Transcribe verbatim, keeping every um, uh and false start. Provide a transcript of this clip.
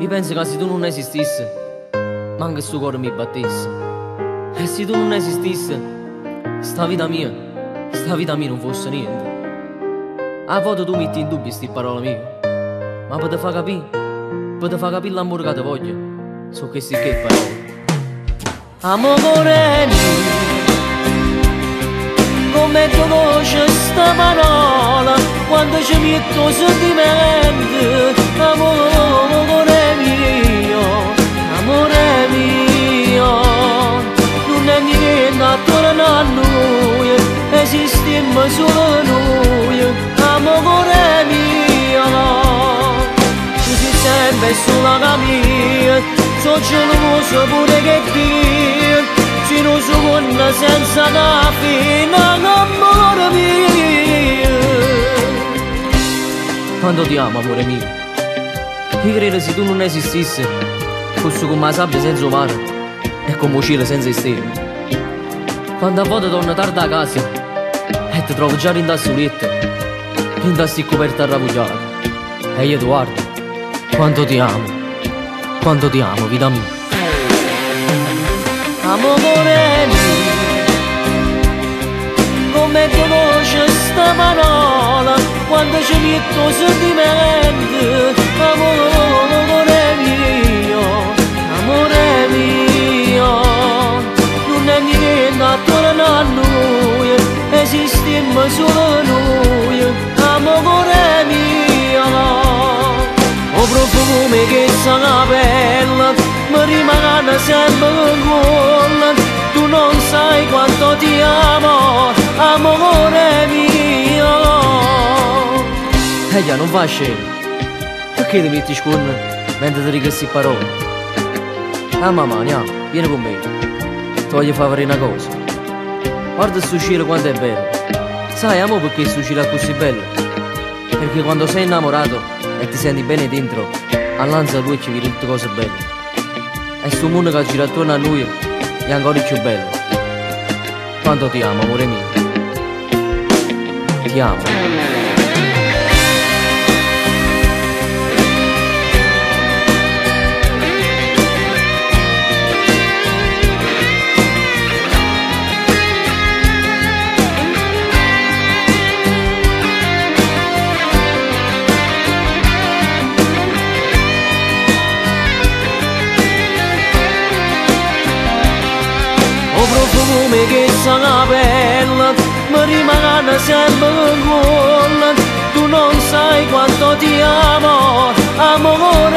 Io penso che se tu non esistissi, manca sto cuore mi battesse. E se tu non esistissi, sta vita mia, sta vita mia non fosse niente. A volte tu metti in dubbio queste parole mie, ma per te far capire, per te far capire l'amore che ti voglio, so che si che parole. Amore mio, come tu voce sta parola, quando ci metto sentimento. Amore mio, amore mio, non è niente attorno a noi, esistiamo solo noi. Amore mio, tu sei sempre sulla mia, so geloso pure che Dio, se non so buona senza la fine. Amore mio, quando ti amo amore mio, io credo se tu non esistissi, fossi come la sabbia senza mare e come un cielo senza stelle. Quando a volte torno tardi a casa e ti trovo già in da soletta, in da sti coperta arrabbiata, e io ti guardo, quanto ti amo, quanto ti amo vita mia. Amore mio, come tu voce sta parola, quando ci metto sentimento. Amore mio, amore mio, non è niente attorno a noi, esistiamo solo noi. Amore mio, o profumo che sa la pelle mi rimane sempre in cuore. Tu non sai quanto ti amo, amore mio. E già non fa scemo, perché ti metti scorno mentre ti dico queste parole? Ah mamma, andiamo, vieni con me, ti voglio far vedere una cosa. Guarda questo cielo quanto è bello. Sai amore perché questo cielo è così bello? Perché quando sei innamorato e ti senti bene dentro, all'anza a lui ci vedi tutte cose belle. E questo mondo che gira attorno a noi è ancora più bello. Quanto ti amo amore mio, ti amo. O profumo che sa la pelle mi rimane sempre in cuore. Tu non sai quanto ti amo, amore